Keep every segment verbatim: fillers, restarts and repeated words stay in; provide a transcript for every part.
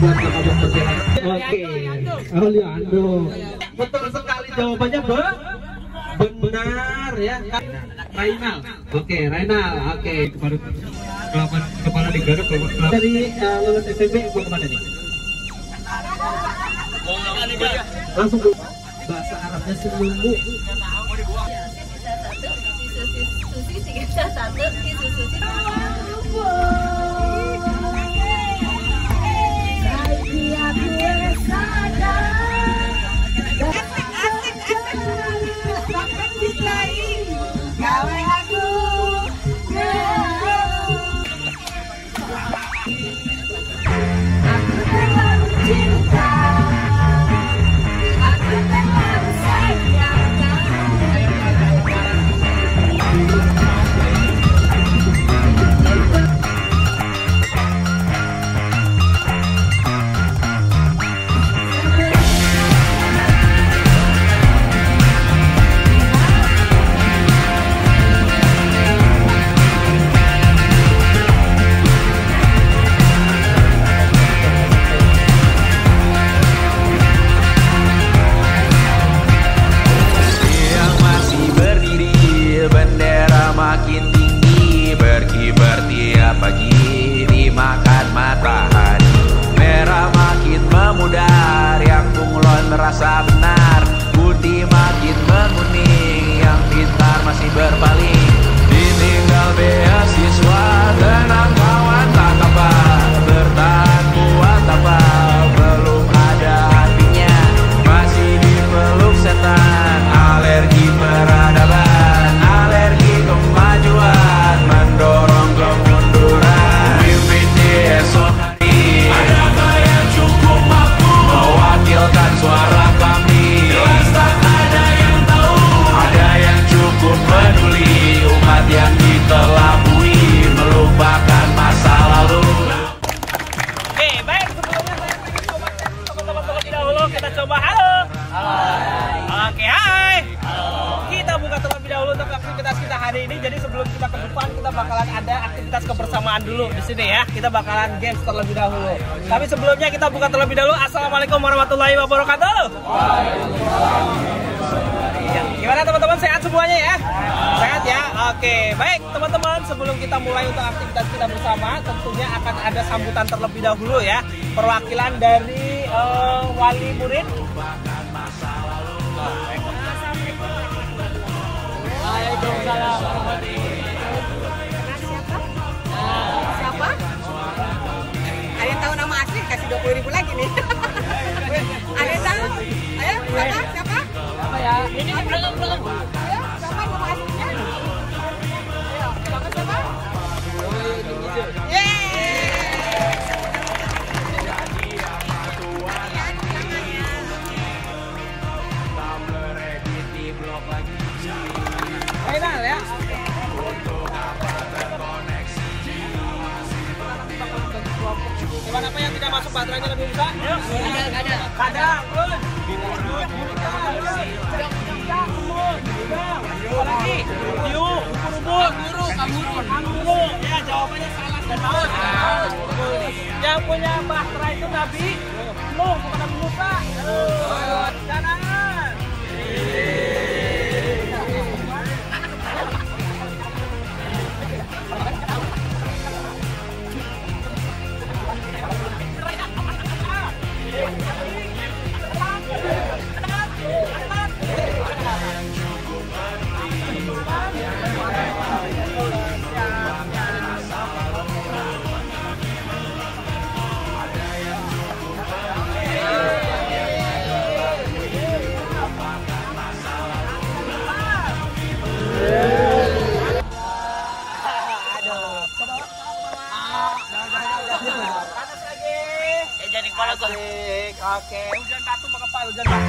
buat kakak berjalan. Oke, oh Liando. Betul sekali jawabannya, Be. Benar ya. Rainal. Oke, Rainal. Oke, baru kelapan kepala digaruk. Dari uh, lulus S M P mau kemana nih? Langsung bahasa Arabnya seminggu. Susi tiga satu isu susi. Merasa benar, budi makin menguning, yang pintar masih berpaling. Ditinggal beasiswa, tenang kawan tak kabar, bertahan kuat apa, belum ada artinya, masih dipeluk setan, alergi peradaban, alergi kemajuan, mendorong kemunduran. Mimpin di esok hari, adakah yang cukup mampu mewakilkan suara kami? Jelas tak ada yang tahu, ada yang cukup peduli, umat yang ditelabui, melupakan masa lalu. Oke, baik, sebelumnya saya ingin coba teman-teman terlebih dahulu. Kita coba halo. Hai. Oke, hai. Halo. Kita buka terlebih dahulu untuk aktivitas kita hari ini. Jadi sebelum kita ke depan, kita bakalan ada aktivitas kebersamaan dulu di sini ya. Kita bakalan games terlebih dahulu. Tapi sebelumnya kita buka terlebih dahulu. Assalamualaikum warahmatullahi wabarakatuh. Ya, gimana teman-teman, sehat semuanya ya? Sehat ya? Oke, baik teman-teman, sebelum kita mulai untuk aktivitas kita bersama, tentunya akan ada sambutan terlebih dahulu ya. Perwakilan dari uh, wali murid. Waalaikumsalam. Siapa? Ada yang tahu nama asli? Kasih dua puluh ribu lagi nih. Ada yang tahu? Ayo, siapa? Siapa? Apa ya? Ini belakang belakang. Ayo, siapa nama aslinya? Ayo, siapa siapa? Yeay! Final ya. Hewan apa yang tidak masuk baterainya lebih besar? Kadang, kadang. Kadang, good. Apa lagi? Hiu, ubur-ubur, kanguru, kanguru. Ya, jawabannya salah dan maut. Yang punya bahtera itu Nabi Nuh, bukan Nabi Musa. Jangan. Oke, hujan batu maka pak hujan batu.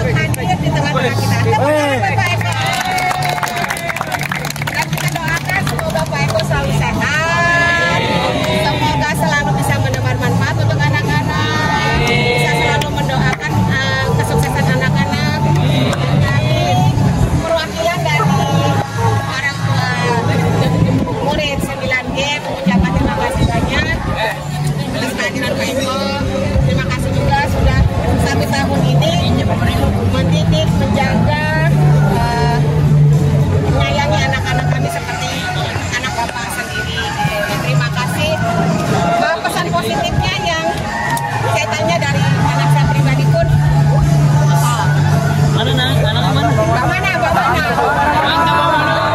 untuk hadir di tengah-tengah kita. Tepuk tangan buat Pak Eko. Dan kita doakan semoga Pak Eko selalu sehat, semoga selalu bisa menebar manfaat untuk anak-anak, bisa selalu mendoakan uh, kesuksesan anak-anak. Dari perwakilan dari orang tua murid sembilan G mengucapkan terima kasih banyak atas kehadiran Pak Eko. Terima kasih juga sudah satu tahun ini mendidik, menjaga, uh, menyayangi anak-anak kami seperti anak bapak sendiri. Dan terima kasih. Uh, pesan positifnya yang kaitannya dari anak saya pribadi pun. Uh, Mana nak? Anak mana? Mbak mana? Mbak mana?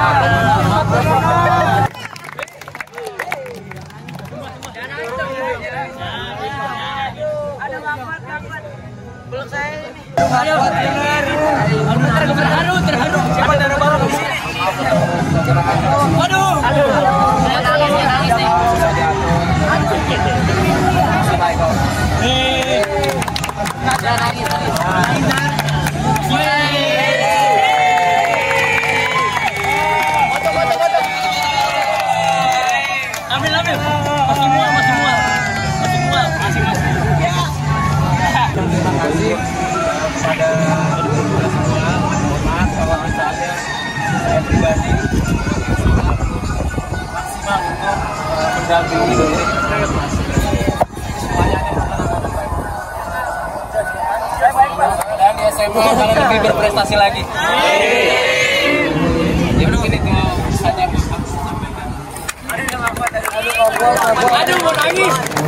Terharu, terharu. Siapa dari bawah ke sini? Waduh. Ambil, ambil. Masih mual, masih mual. Masih mual. Masih, masih. Terima kasih kepada semua. Mohon maaf kalau misalnya saya pribadi maksimal untuk mendampingi semuanya dan di S M A kalau lebih berprestasi lagi. Ya mungkin itu saja yang bisa sampaikan. Aduh, mau nangis.